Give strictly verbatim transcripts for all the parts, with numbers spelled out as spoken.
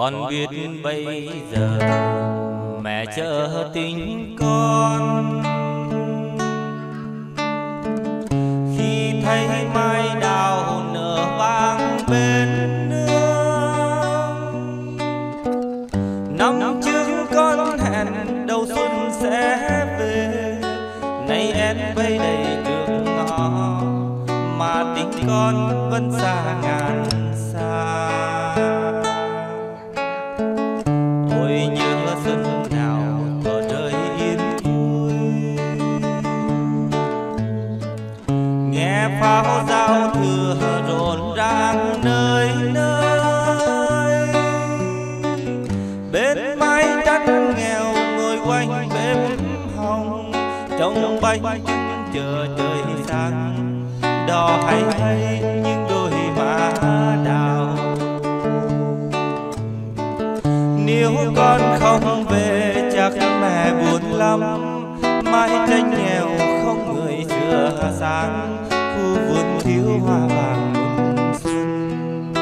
Con biết bây giờ mẹ chờ tình con, khi thấy mai đào nở vàng bên nương. Năm trước con hẹn đầu xuân sẽ về, nay em vây đầy trước ngõ mà tình con vẫn xa ngàn xa. Ôi nhớ xuân nào ở đời yên vui, nghe pháo giao thừa rộn ràng nơi nơi. Bên mái đất nghèo ngồi quanh bếp hồng, trông bánh trưng chờ trời sáng, đò hay hay những đôi má đào. Nếu con không về chắc mẹ buồn lắm, mái tranh nghèo không người sửa sáng, khu vườn thiếu hoa vàng mừng xuân.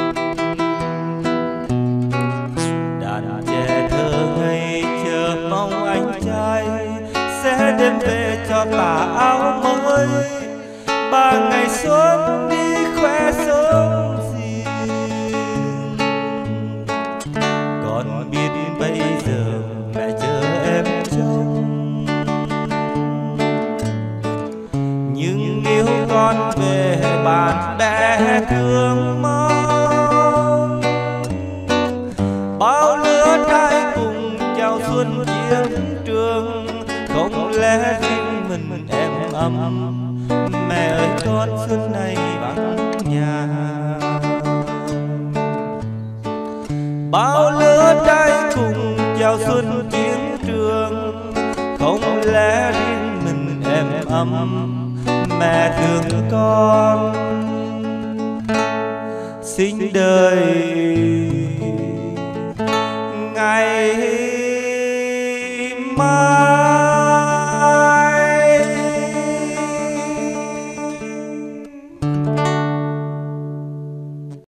Đàn trẻ thơ ngây chờ mong anh trai sẽ đêm về cho tà áo mới, ba ngày xuân đi khoe sớm gì. Con biết bây giờ mẹ chờ em trông, nhưng nếu con về bạn bè thương mong. Bao lứa trai cùng chào xuân chiến trường, không lẽ riêng mình em ấm. Mẹ ơi con xuân này vắng nhà, bao lứa trai cùng chào xuân chiến trường, không lẽ riêng mình em ấm. Mẹ thương con sinh đời